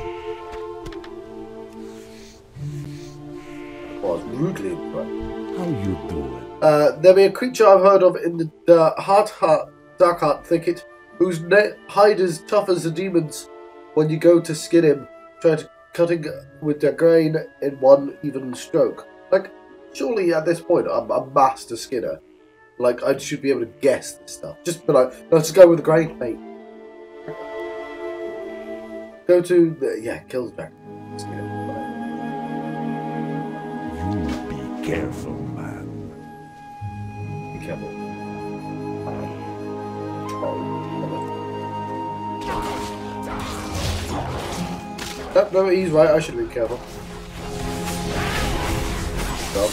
[SPEAKER 1] Well, it's rudely incorrect.
[SPEAKER 4] How you doing?
[SPEAKER 1] Uh, there be a creature I've heard of in the uh, Heart Heart, Dark Heart Thicket, whose hide is tough as the demons. When you go to skin him, try to cutting with their grain in one even stroke. Like, surely at this point I'm a master skinner. Like, I should be able to guess this stuff. Just be like, let's go with the grain, mate. Go to the yeah, kills back. Skin him.
[SPEAKER 4] You be careful, man.
[SPEAKER 1] Be careful. No, no, he's right. I should be careful. Stop.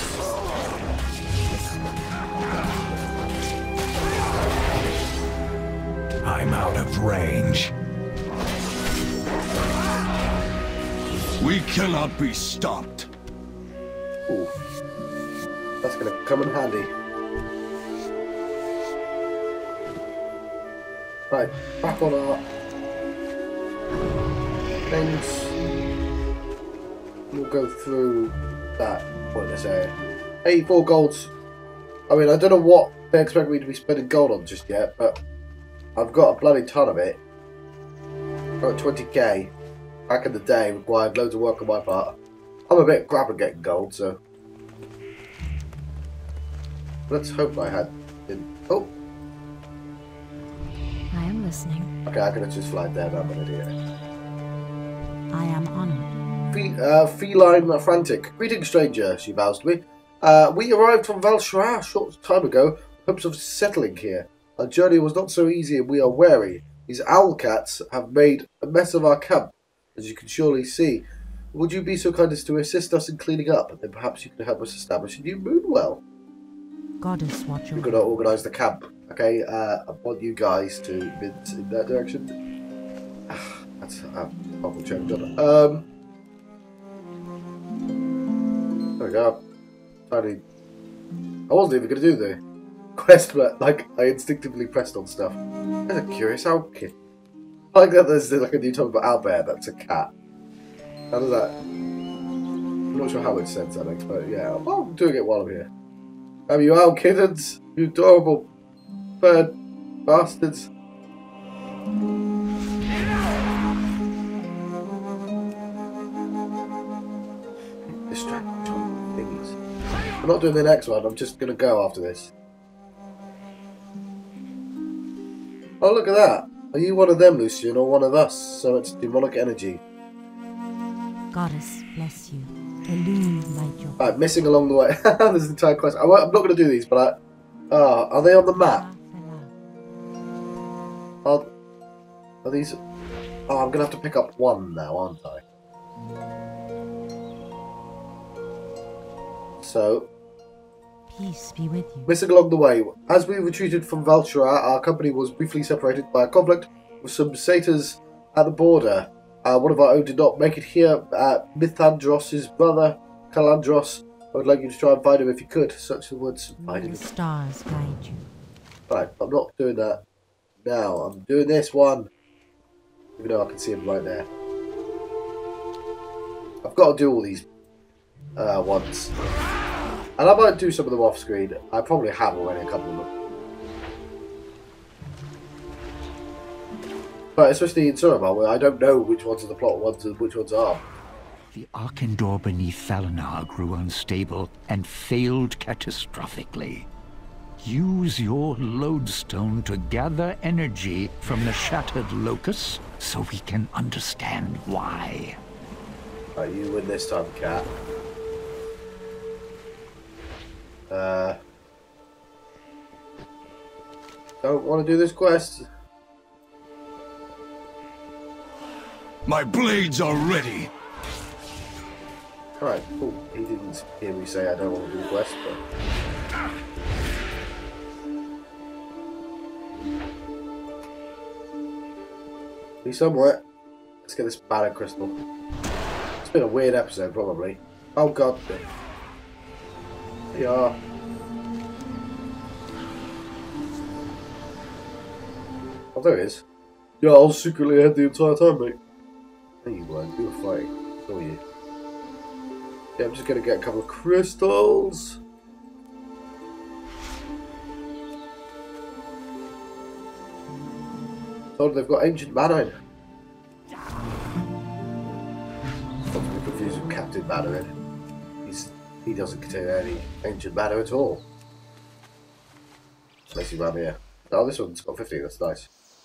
[SPEAKER 2] I'm out of range.
[SPEAKER 4] We cannot be stopped.
[SPEAKER 1] Ooh. That's gonna come in handy. Right, back on our things. We'll go through that pointless area. eighty-four golds. I mean, I don't know what they expect me to be spending gold on just yet, but I've got a bloody ton of it. Got twenty K. Back in the day, required loads of work on my part. I'm a bit crap at getting gold, so let's hope I had. Oh,
[SPEAKER 3] I am listening.
[SPEAKER 1] okay, I could have just flied there. I'm an idiot.
[SPEAKER 3] I am honored.
[SPEAKER 1] Fe uh, feline frantic. Greetings, stranger, she bows to me. Uh, we arrived from Valshra a short time ago, hopes of settling here. Our journey was not so easy and we are wary. These owl cats have made a mess of our camp, as you can surely see. Would you be so kind as to assist us in cleaning up, and then perhaps you could help us establish a new moon well?
[SPEAKER 3] Goddess, watch
[SPEAKER 1] You're
[SPEAKER 3] your
[SPEAKER 1] going to organise the camp, okay? Uh, I want you guys to mint in that direction. That's a awful joke, done. Um, there we go. Tiny. I wasn't even going to do the quest, but like I instinctively pressed on stuff. That's a curious owl kid. I like that there's like a new topic about owlbear that's a cat. How does that? I'm not sure how much sense that makes, but yeah, well, I'm doing it while I'm here. Have you owl kittens? You adorable bird bastards. Distracted things. I'm not doing the next one, I'm just gonna go after this. Oh, look at that. Are you one of them, Lucian, or one of us? So it's demonic energy.
[SPEAKER 3] Goddess, bless you. Illumined light your...
[SPEAKER 1] Alright, missing along the way. There's an entire quest. I won't, I'm not going to do these, but I... Ah, are they on the map? Are, are these... Oh, I'm going to have to pick up one now, aren't I? So...
[SPEAKER 3] Peace be with you.
[SPEAKER 1] Missing along the way. As we retreated from Valshara, our company was briefly separated by a conflict with some satyrs at the border. Uh, one of our own did not make it here. Uh, Mythandros' brother, Kalandros. I would like you to try and find him if you could. Such the words.
[SPEAKER 3] May the stars guide you.
[SPEAKER 1] Right, I'm not doing that now. I'm doing this one. Even though I can see him right there. I've got to do all these uh, once. And I might do some of them off screen. I probably have already a couple of them. But especially in Suramar, where I don't know which ones are the plot ones and which ones are.
[SPEAKER 2] The Arkandor beneath Thalanar grew unstable and failed catastrophically. Use your lodestone to gather energy from the shattered locus so we can understand why.
[SPEAKER 1] Right, you win this time, cat. Uh, don't want to do this quest.
[SPEAKER 4] My blades are ready.
[SPEAKER 1] Alright, cool. He didn't hear me say I don't want to do the quest, but... Be somewhere. Let's get this banner crystal. It's been a weird episode, probably. Oh god. There you are. Oh, there he is. Yeah, I was secretly ahead the entire time, mate. No, you weren't. You were fighting. So were you. Yeah, I'm just going to get a couple of crystals. Oh, they've got ancient mana in. Not to be confused with Captain Mana in. He's, he doesn't contain any ancient mana at all. Unless he's around here. Oh, this one's got fifteen, that's nice.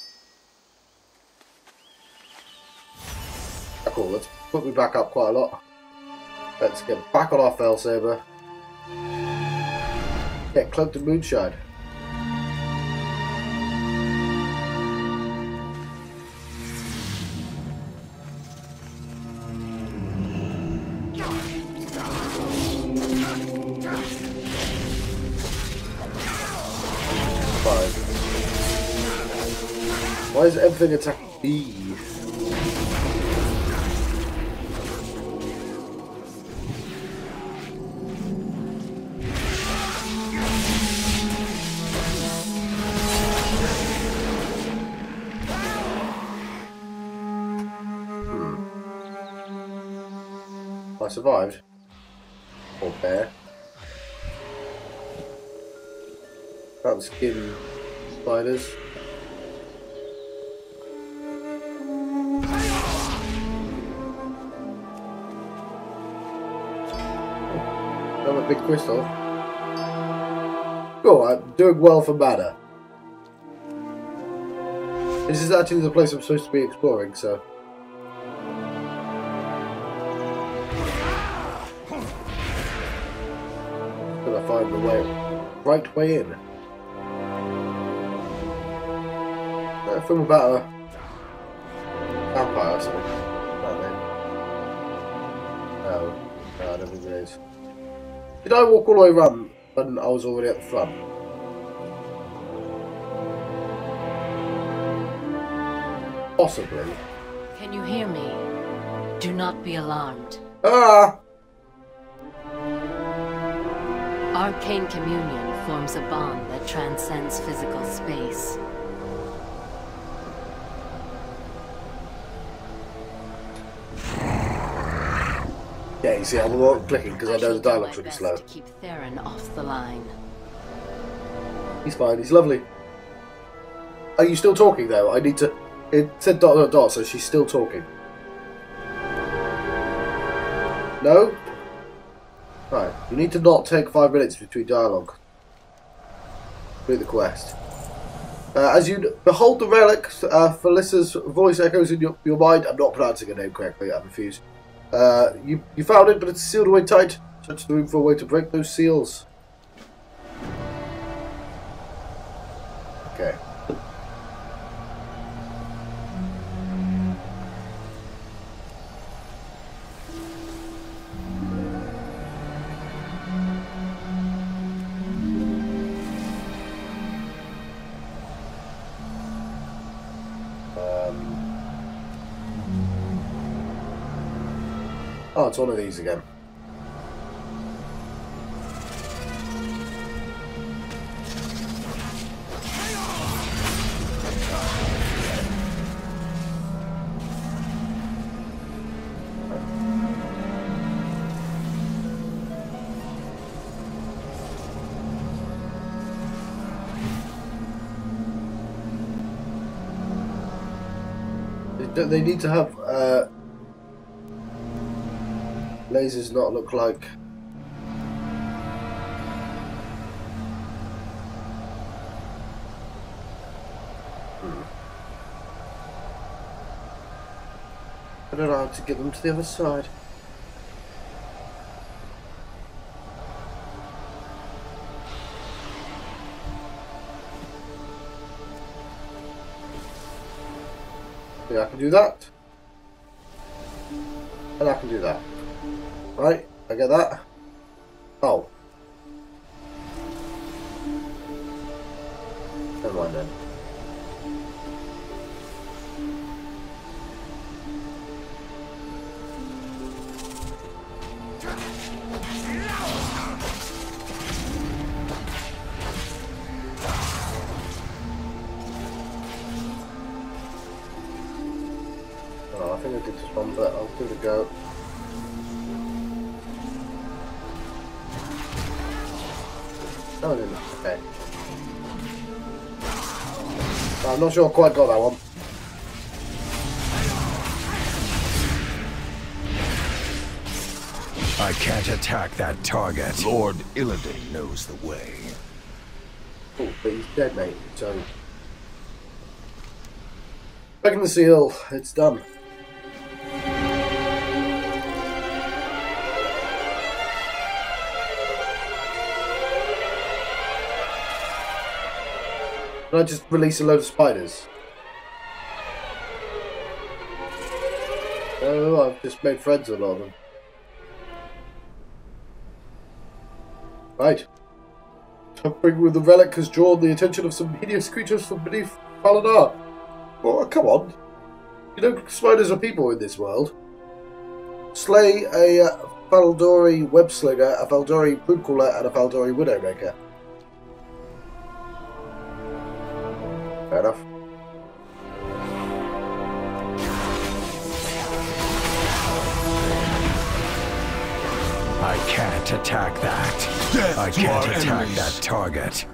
[SPEAKER 1] Oh, cool, let's put me back up quite a lot. Let's get back on our Fell Saber. Get cloaked in moonshine. Why is everything attacking me? Hmm. I survived. Poor bear. Can't skin spiders. Another big crystal. Cool, I'm doing well for mana. This is actually the place I'm supposed to be exploring, so... Gonna find the way, right way in. A film about a vampire or something. Like that. No, no, I don't think there is. Did I walk all the way around when I was already at the front? Possibly.
[SPEAKER 5] Can you hear me? Do not be alarmed.
[SPEAKER 1] Ah!
[SPEAKER 5] Arcane communion forms a bond that transcends physical space.
[SPEAKER 1] Yeah, you see, I'm not clicking because I know the dialogue's really slow.
[SPEAKER 5] To keep Theron off the line.
[SPEAKER 1] He's fine, he's lovely. Are you still talking though? I need to... It said dot dot dot, so she's still talking. No? Right, you need to not take five minutes between dialogue. Complete the quest. Uh, as you behold the relic, uh, Felicia's voice echoes in your, your mind. I'm not pronouncing her name correctly, I refuse. Uh, you, you found it, but it's sealed away tight. Search the room for a way to break those seals. Okay. Oh, it's one of these again. They, they need to have uh, lasers not look like hmm. I don't know how to get them to the other side. Yeah, I can do that, and I can do that. Right, I get that. Oh. Never mind then. Oh, I think I did this one, but I'll give it a go. No, I didn't. Okay. I'm not sure I quite got that one.
[SPEAKER 4] I can't attack that target. Lord Illidan knows the way.
[SPEAKER 1] Oh, but he's dead, mate. So, breaking the seal. It's done. Can I just release a load of spiders? Oh, I've just made friends with a lot of them. Right. Tampering with the relic has drawn the attention of some hideous creatures from beneath Falanar. Oh, come on. You know spiders are people in this world. Slay a uh, Faldori webslinger, a Faldori broodcaller, and a Faldori widowmaker. Fair enough.
[SPEAKER 4] I can't attack that. Death I can't attack enemies. that target.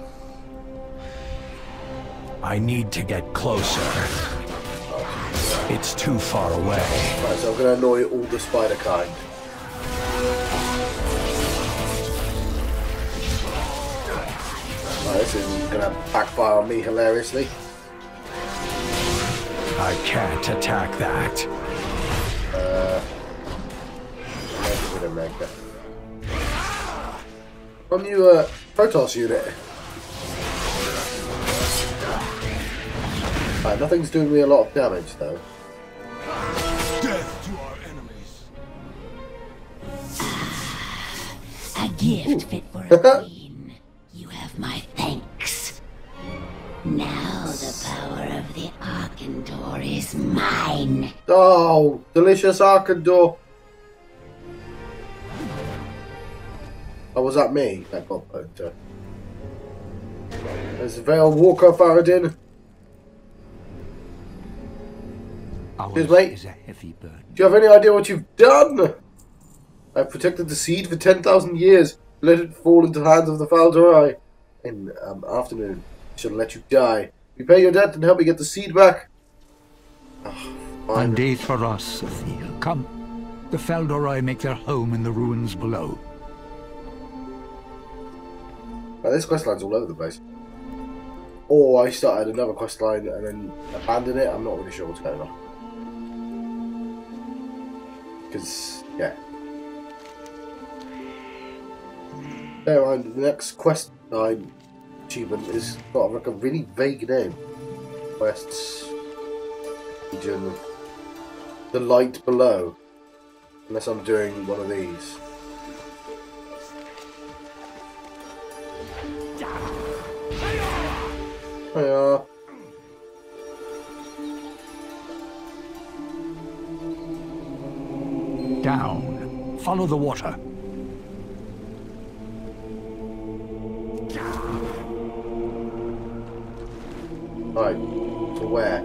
[SPEAKER 4] I need to get closer. It's too far away.
[SPEAKER 1] Right, so I'm going to annoy all the spider kind. Right, this is going to backfire on me hilariously.
[SPEAKER 4] I can't attack that.
[SPEAKER 1] Uh, Widowmaker. On you, uh, Protoss unit. Right, nothing's doing me a lot of damage though.
[SPEAKER 4] Death to our enemies.
[SPEAKER 5] gift fit for a queen. You have my thanks. Now the power of the Arkandor is mine.
[SPEAKER 1] Oh, delicious Arkandor. Oh, was that me? That got poked. There's Vale Walker Faradin. Cheers, mate.
[SPEAKER 2] Is a heavy burden.
[SPEAKER 1] Do you have any idea what you've done? I've protected the seed for ten thousand years. Let it fall into the hands of the Fal'Dorei. In um, afternoon, I shall let you die. Repay your debt and help me get the seed back. Oh,
[SPEAKER 2] On day for us, Sophia. Come. The Fal'Dorei make their home in the ruins below.
[SPEAKER 1] Now, this questline's all over the place. Or I started another questline and then abandoned it. I'm not really sure what's going on. Because, yeah. Bear in mind, the next questline achievement is got like a really vague name. Quests. Region. The light below. Unless I'm doing one of these. Hiya.
[SPEAKER 2] Down. Follow the water.
[SPEAKER 1] Right. To where?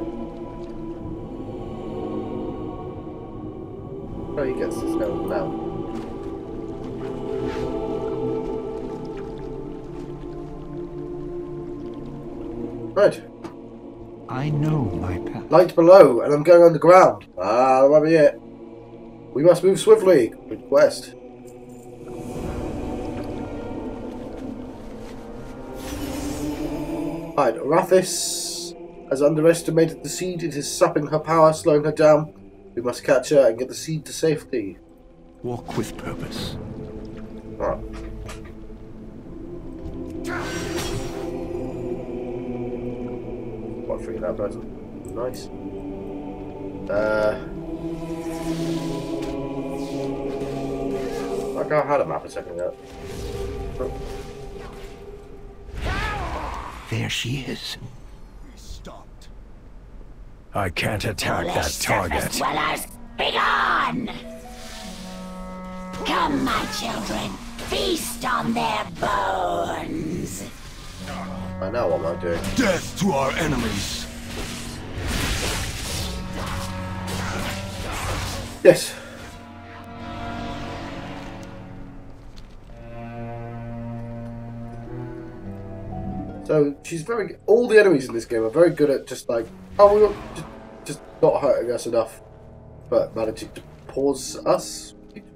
[SPEAKER 1] Oh, he gets this going now. Right.
[SPEAKER 2] I know my path.
[SPEAKER 1] Light below, and I'm going underground. Ah, that might be it. We must move swiftly. Good quest. Right, Arathis has underestimated the seed. It is sapping her power, slowing her down. We must catch her and get the seed to safety.
[SPEAKER 2] Walk with purpose.
[SPEAKER 1] Alright. What free that person? Nice. Uh. Like I had a map a second ago.
[SPEAKER 2] There she is.
[SPEAKER 4] Stopped. I can't attack that target.
[SPEAKER 5] Dwellers, be gone! Come, my children, feast on their bones.
[SPEAKER 1] I know what I'm doing.
[SPEAKER 4] Death to our enemies.
[SPEAKER 1] Yes. So she's very. All the enemies in this game are very good at just like, oh, we're not, just, just not hurting us enough, but managing to pause us.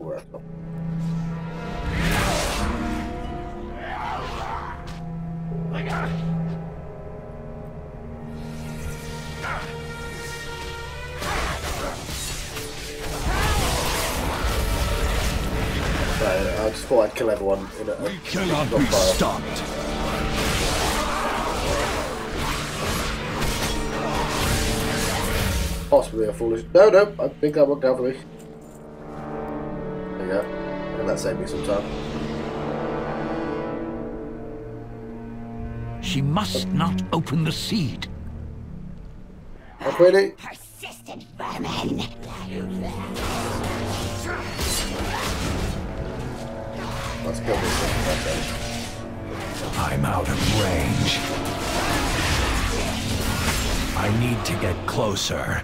[SPEAKER 1] I just thought I'd kill everyone in a.
[SPEAKER 4] We cannot be stopped.
[SPEAKER 1] Possibly a foolish. No, no, I think that worked out for me. There you go. And that saved me some time.
[SPEAKER 2] She must not open the seed.
[SPEAKER 1] Not really.
[SPEAKER 5] Persistent vermin.
[SPEAKER 1] Let's kill this thing.
[SPEAKER 4] I'm out of range. I need to get closer.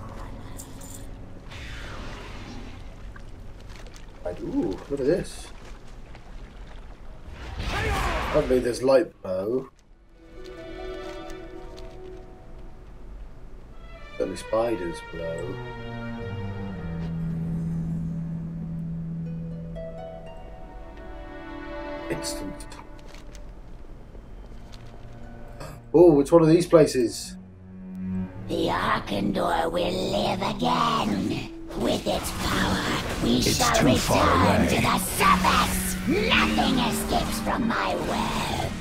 [SPEAKER 1] Ooh, look at this. Probably there's light below. Certainly spiders below. Instant. Oh, it's one of these places.
[SPEAKER 5] The Arkandor will live again. With its power, we
[SPEAKER 4] It's
[SPEAKER 5] shall
[SPEAKER 4] too far
[SPEAKER 5] return
[SPEAKER 4] away.
[SPEAKER 5] to the surface. Nothing escapes from my web.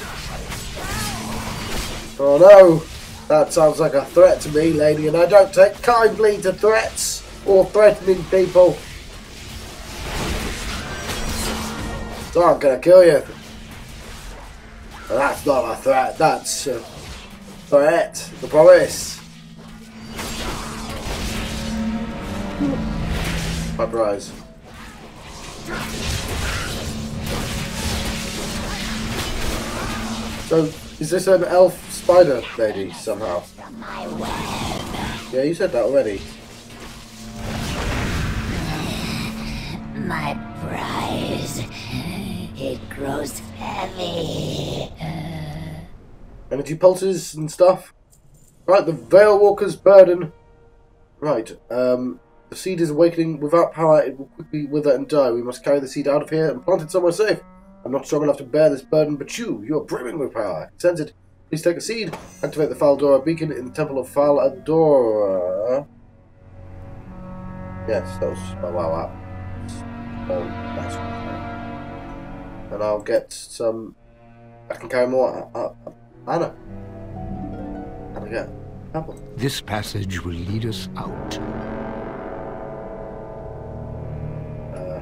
[SPEAKER 1] Oh no! That sounds like a threat to me, lady, and I don't take kindly to threats or threatening people. So I'm gonna kill you. That's not a threat, that's a threat. The promise. My prize. So, is this an elf spider lady somehow? Yeah, you said that already.
[SPEAKER 8] My prize. It grows heavy.
[SPEAKER 1] Energy pulses and stuff. Right, the Veil Walker's burden. Right, um, the seed is awakening. Without power, it will quickly wither and die. We must carry the seed out of here and plant it somewhere safe. I'm not strong enough to bear this burden, but you, you are brimming with power. Sense it. Please take a seed. Activate the Faldora beacon in the Temple of Faldora. Yes, that was oh, wow. That. Um, that's good. And I'll get some. I can carry more. Uh, uh, Anna. And I get apple.
[SPEAKER 2] This passage will lead us out.
[SPEAKER 1] Uh,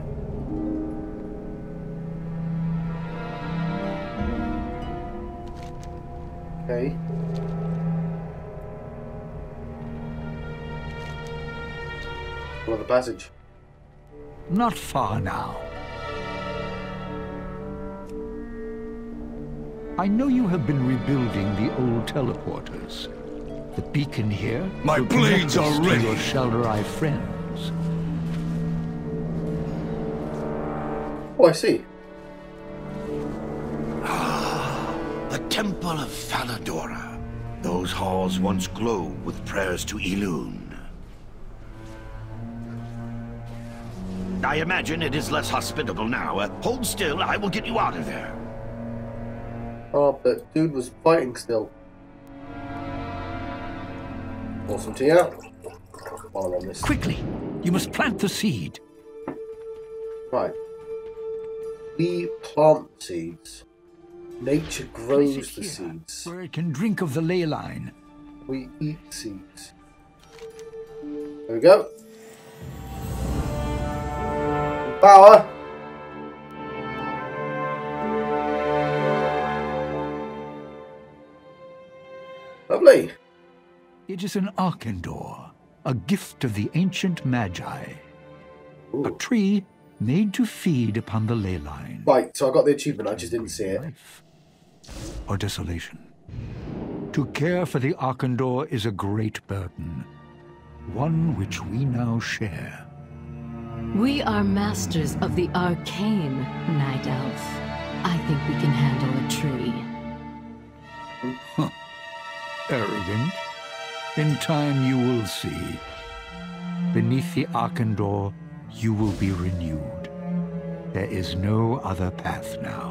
[SPEAKER 1] okay. Another passage.
[SPEAKER 2] Not far now. I know you have been rebuilding the old teleporters. The beacon here.
[SPEAKER 4] My blades are ready.
[SPEAKER 2] Your Shelderai friends.
[SPEAKER 1] Oh, I see.
[SPEAKER 7] Ah, the Temple of Faldora. Those halls once glowed with prayers to Elune. I imagine it is less hospitable now. Uh, hold still, I will get you out of there.
[SPEAKER 1] Oh, but dude was fighting still. Awesome to you. While I'm on this.
[SPEAKER 2] Quickly, you must plant the seed.
[SPEAKER 1] Right. We plant seeds. Nature grows the seeds.
[SPEAKER 2] Where it can drink of the ley line.
[SPEAKER 1] We eat seeds. There we go. Power. Lovely.
[SPEAKER 2] It is an Arkandor, a gift of the ancient Magi.
[SPEAKER 1] Ooh.
[SPEAKER 2] A tree made to feed upon the ley line.
[SPEAKER 1] Right, so I got the achievement, I just didn't see it.
[SPEAKER 2] Life or desolation. To care for the Arkandor is a great burden, one which we now share.
[SPEAKER 5] We are masters of the arcane, Night Elf. I think we can handle a tree.
[SPEAKER 2] Huh. Arrogant. In time you will see. Beneath the Arkandor, you will be renewed. There is no other path now.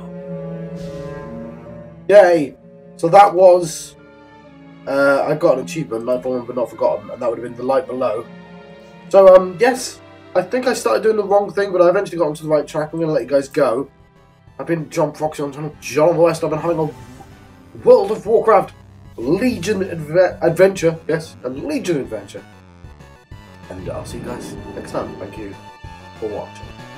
[SPEAKER 1] Yay! So that was... Uh, I got an achievement, Light Fallen but Not Forgotten, and that would have been the light below. So, um, yes, I think I started doing the wrong thing, but I eventually got onto the right track. I'm going to let you guys go. I've been John Proxy on channel John of the West. I've been having a World of Warcraft Legion adve adventure. Yes, a Legion adventure. And I'll see you guys next time. Thank you for watching.